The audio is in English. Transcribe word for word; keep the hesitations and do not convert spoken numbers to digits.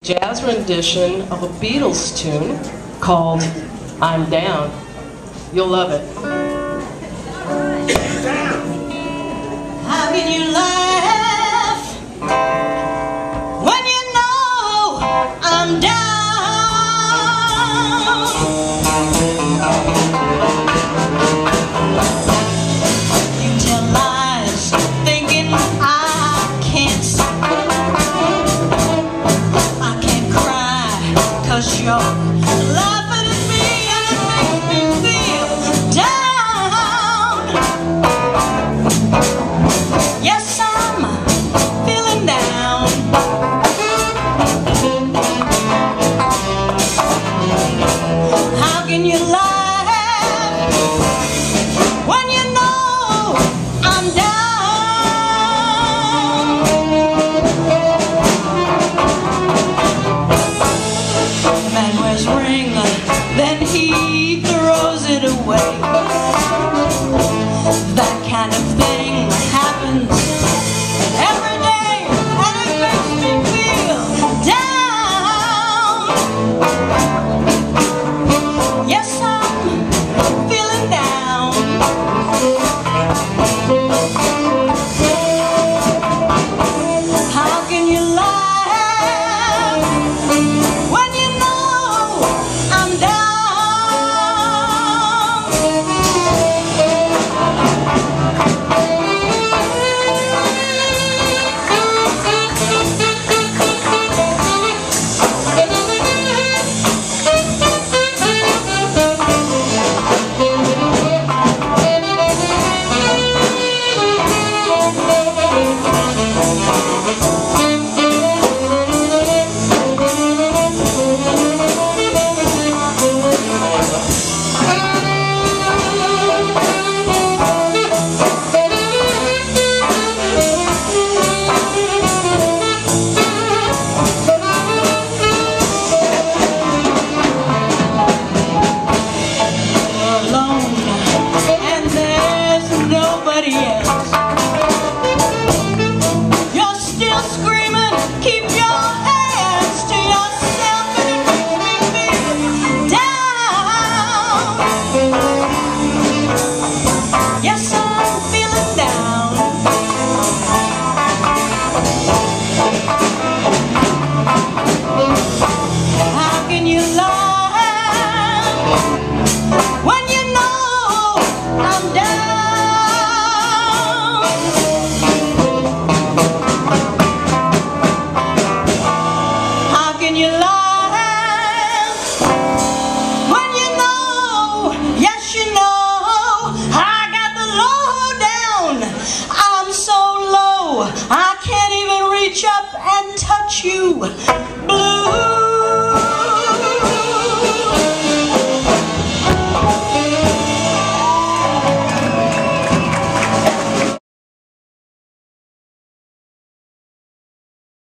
Jazz rendition of a Beatles tune called I'm Down. You'll love it. How can you laugh when you know I'm down? You tell lies thinking I can't see. I can't cry 'cause you're laughing at me and it makes me feel down. Yes, I'm feeling down. How can you laugh when you know I'm down? Man wears ring, then he throws it away. That kind of thing happens every day, and it makes me feel down. Yes, I'm feeling down. How can you laugh when you know I'm down? You're still screaming, keep your hands to yourself, and it makes me feel down. Yes, I'm feeling down. How can you laugh when you know I'm down? Can you laugh when you know, yes you know, I got the low down. I'm so low, I can't even reach up and touch you.